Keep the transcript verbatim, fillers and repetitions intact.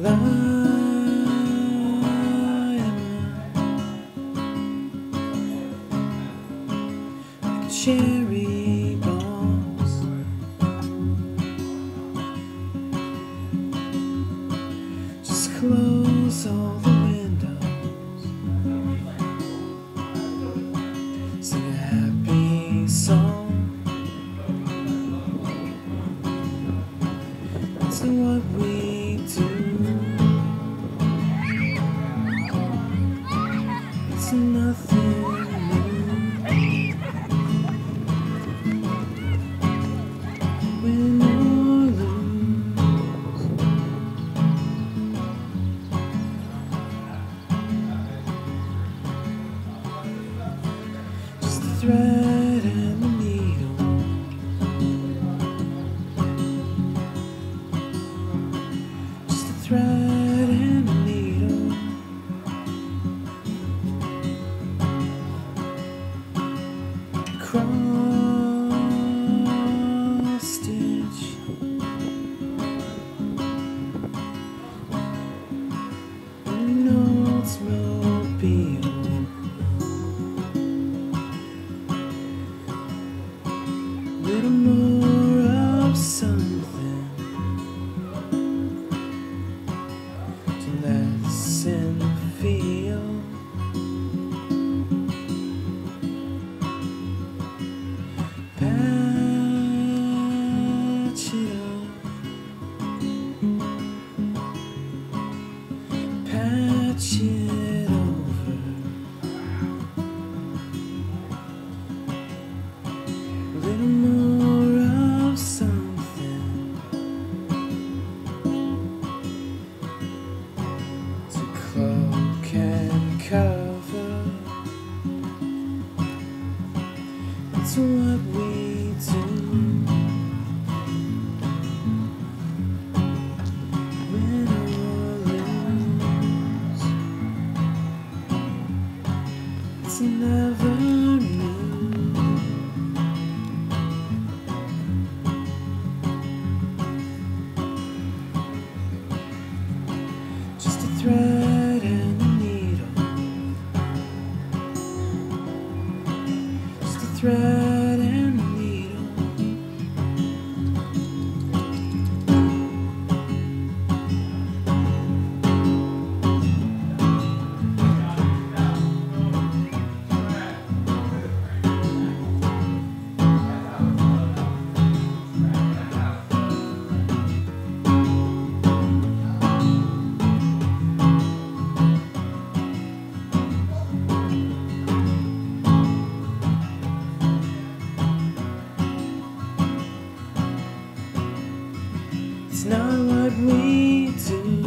like cherry bombs. Just close all the windows, sing a happy song. It's what we do. It's nothing new. Win or lose, just the thread and the needle, just the thread and the needle. Cross stitch, an Oldsmobile, little more of something to lessen the feel. Patch it up, patch it over, a little more of something to cloak and cover. It's what we do. Win or lose, it's never new. Just a thread and a needle, just a thread and a needle. It's not what we do.